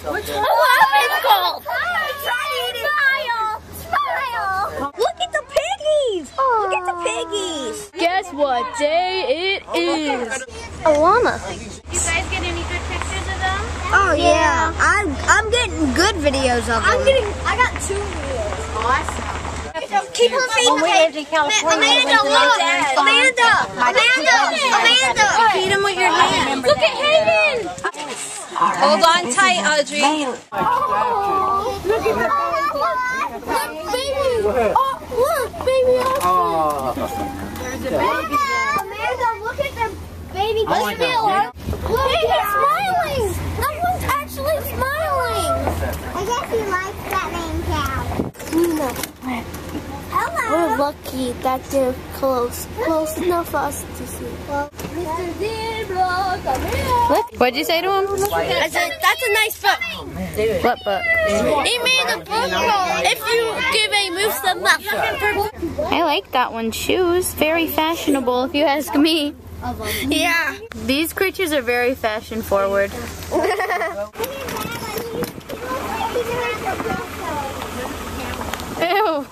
Which one? It's called. Smile. Look at the piggies. Look at the piggies. Guess what day it is? A llama. You guys get any good pictures of them? Oh yeah. I'm getting good videos of them. I got 2 videos. Awesome. Keep on feeding the pig. Amanda, look. Amanda. Feed him with your hand. Look at Hayden. Hold on tight, Audrey. Look at that. Baby. Oh, look, baby. There's a baby. Amanda, look at the baby. Look, he's smiling. That one's actually smiling. I guess he likes that main cow. Hello. We're lucky that they're close enough for us to see. Mr. Zebra, come here. What'd you say to him? I said, that's a nice book. What book? He made a book called If You Give a Moose the Muff. I like that one. Shoes. Very fashionable, if you ask me. Yeah. These creatures are very fashion forward. Ew.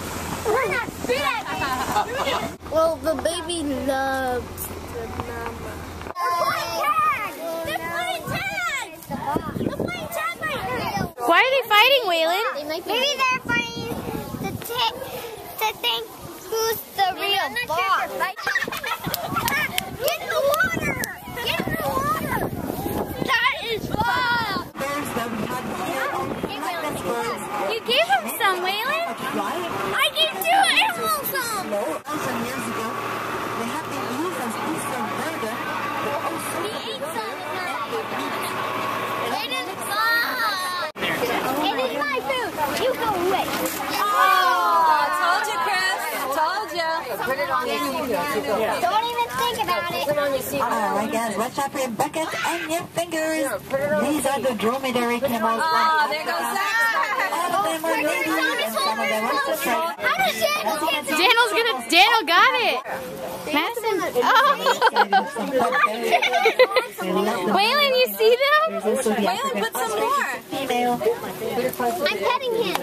Well, the baby loves the mama. They're playing tag. They're playing tag right now. Why are they fighting, Waylon? Maybe they're fighting to think who's the real boss. Get in the water! Get in the water! That is fun! You gave him some, Waylon. I gave 2 animals some! Years ago, they had been used as beef and burger, but also He ate some. It is fun! It is my food. You go away. Told you, Chris. Told you. put it on your seat. Don't even think about it. Put it on your seat. Alright guys, watch out for your bucket and your fingers. These are the dromedary camels. Oh, there goes Zach. All of them are ladies. Some of them are separate. How does Daniel get this? Daniel got it. Madison. Oh. Waylon, you see them? Waylon, put some more. Female. I'm petting him.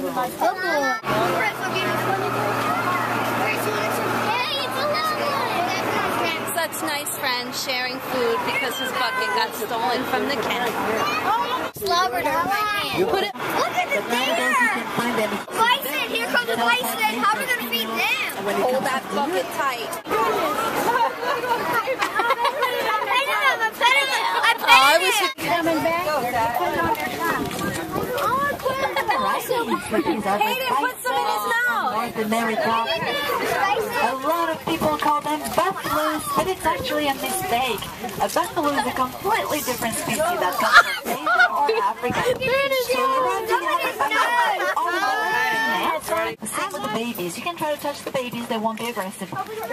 Such nice friends sharing food because his bucket got stolen from the cat. Slobbered on my hand. Put it. Look at the deer. Bison, here comes the bison. How are we going to feed them? Hold that bucket tight. I was coming back. Hayden, put some in his mouth. North America. A lot of people call them buffaloes, but it's actually a mistake. A buffalo is a completely different species that comes from Asia or Africa. Same with the babies. You can try to touch the babies, they won't be aggressive. Waylon,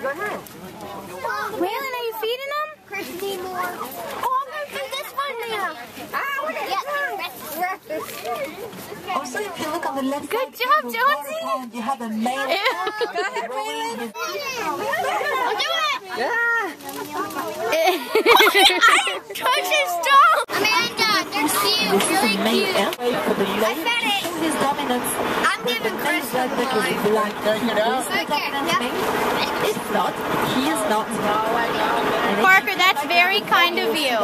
are you feeding them? Christine Moore. Oh, I'm going to feed this one now. Also, if you look on the left Good side, job, of the Jonesy. water pond, you have a male. Go ahead, Waylon. I'll do it. Amanda, they're cute. This is Really a male cute. elk for the I lady. fed it. His dominance. I'm giving Chris That one. because he's black. It's not. He is not. Parker, that's very kind of you.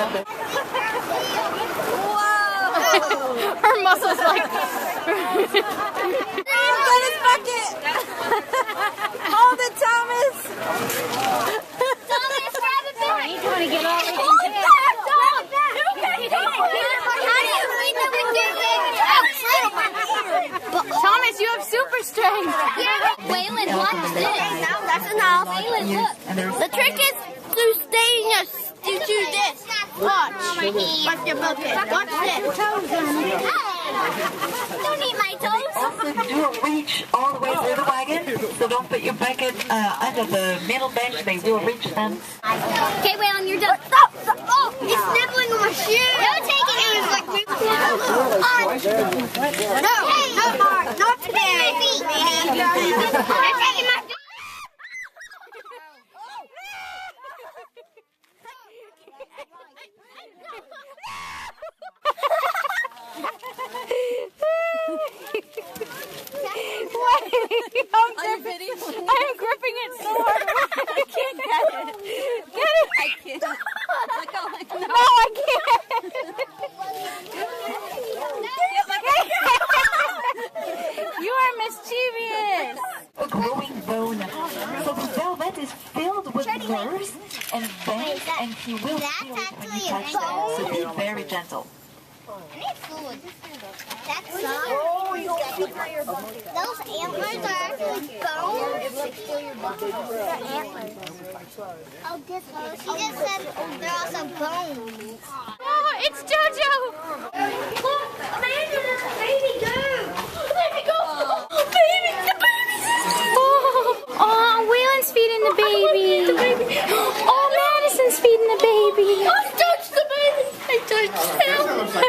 Her muscles like. Get his bucket. Hold it, Thomas. Thomas, grab it back. He's trying to get all this. Hold it back. Hold it back. How do you feed them with your fingers? Thomas, you have super strength. Yeah. Waylon, watch this. That's enough. Waylon, look. The trick is to stay in your, to do this. Watch. Watch your bucket. Watch this. Don't eat my toes. Also, do reach all the way through the wagon. So don't put your bucket under the middle bench. They will reach them. Okay, Waylon, you're done. Stop. Oh, he's nibbling on my shoe. Don't take it. It was like no, not today. I'm taking my feet. I'm gripping it so hard. I can't get it. Get it. I can't. Look how No, I can't. You are mischievous. A growing bone. So the velvet is filled with nerves and veins, and he will feel it when you touch them. So be very gentle. I need food. That's soft. Those antlers are actually bones. They're antlers. Oh, this one. She just said they're also bones. Oh, it's JoJo. Look, Amanda, there's a baby goat. Baby go. Oh, baby, the baby. Oh, Waylon's feeding the baby. Oh, Madison's feeding the baby. I touched the baby. I touched him.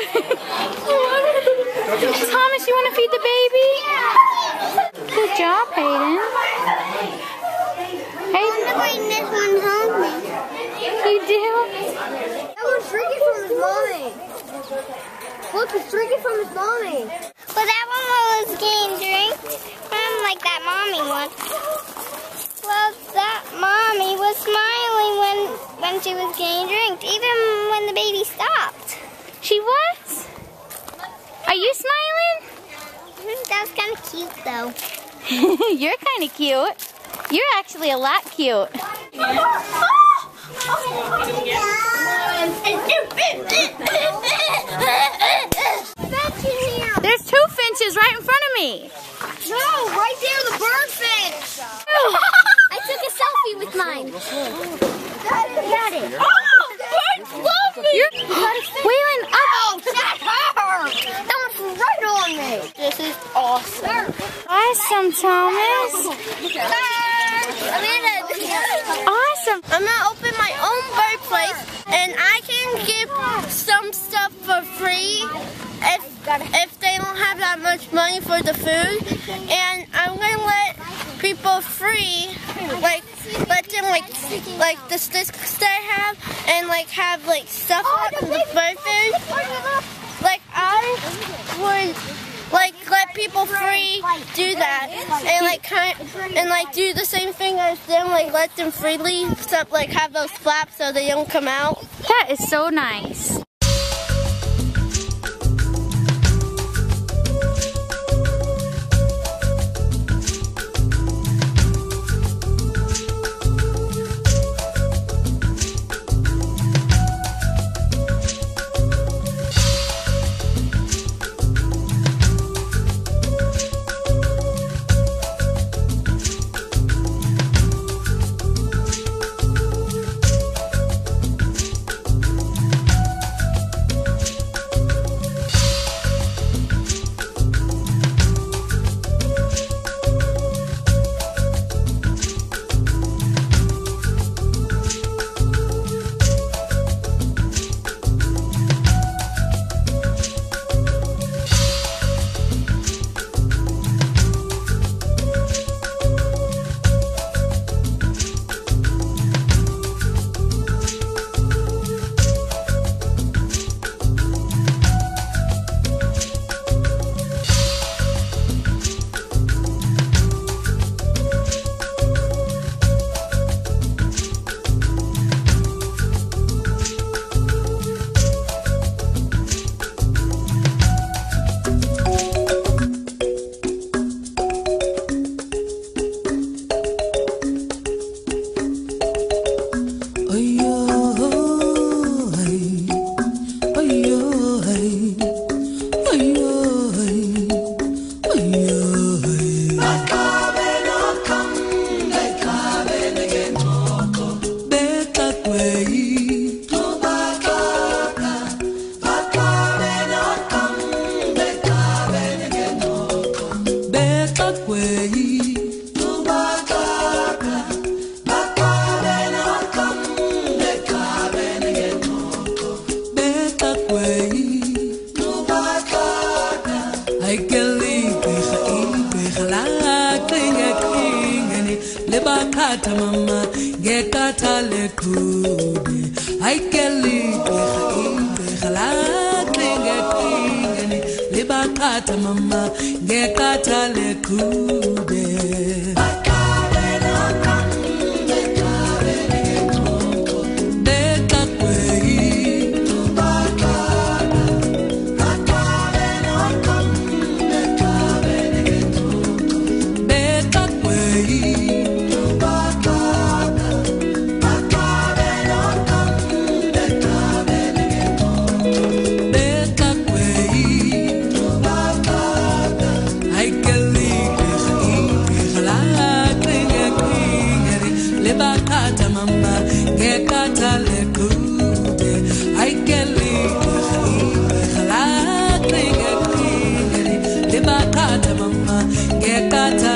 Thomas, you want to feed the baby? Good job, Hayden. Hayden. I'm bring this one home. You do? That one's drinking from his mommy. Look, he's drinking from his mommy. Well, that one was getting drink from like that mommy one. Well, that mommy was smiling when she was getting drink, even when the baby stopped. She was? Are you smiling? That was kind of cute, though. You're kind of cute. You're actually a lot cute. There's 2 finches right in front of me. No, right there, the bird finch. I took a selfie with mine. Got it. Oh, birds love me. Waylon, up. Oh, that's her. That one's right on me. This is awesome. Awesome, Thomas. Amanda, Awesome. I'm gonna open my own bird place, and I can give some stuff for free if they don't have that much money for the food. And I'm gonna let people free, like let them like the sticks they have, and like have like stuff from the bird food. Like I would like let people free do that, and like do the same thing as them, like let them freely, except like have those flaps so they don't come out. That is so nice. Lebakata mama gekata lekude ay kelli bekhala klingeni lebakata mama gekata lekude lebakata mama ngekata lekude aikeli khalaqi ngekili lebakata mama ngekata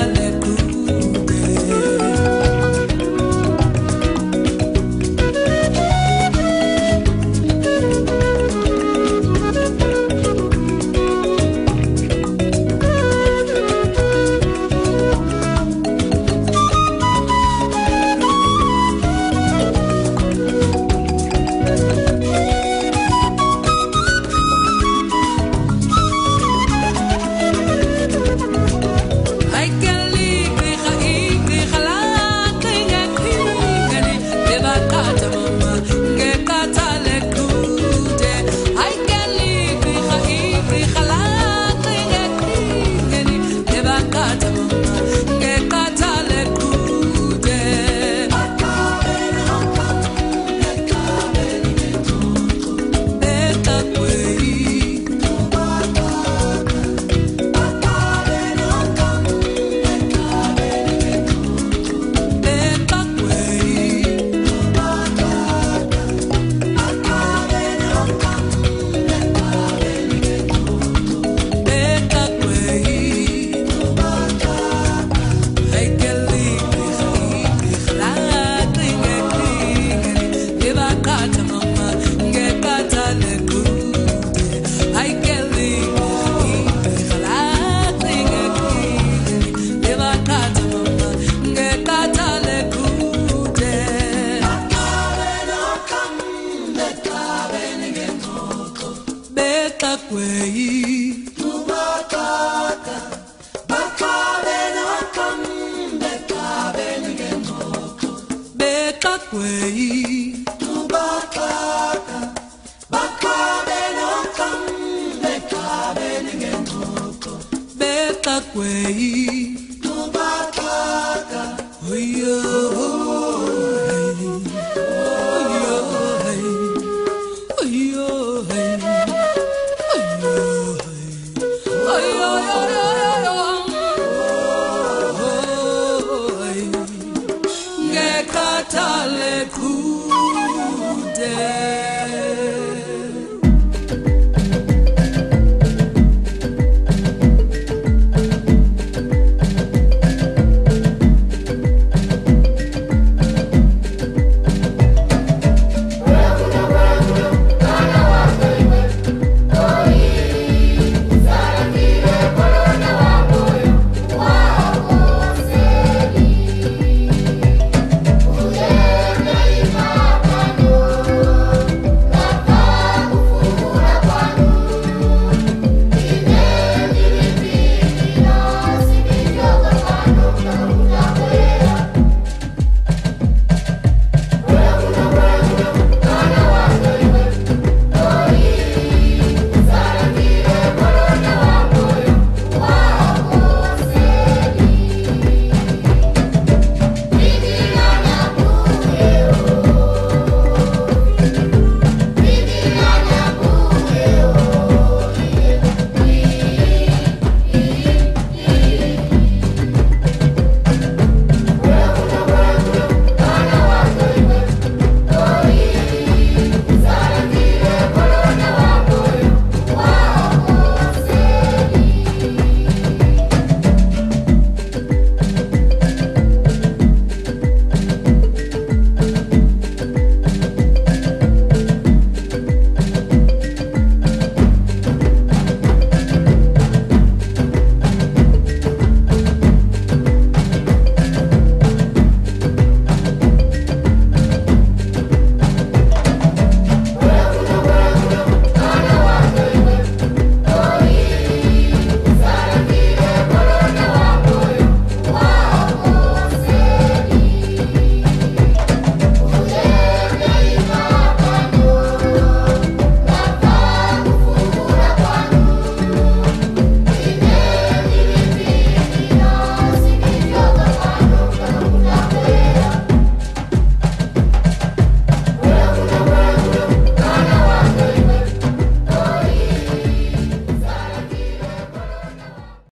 Beta kwei, tubakaka, oyo.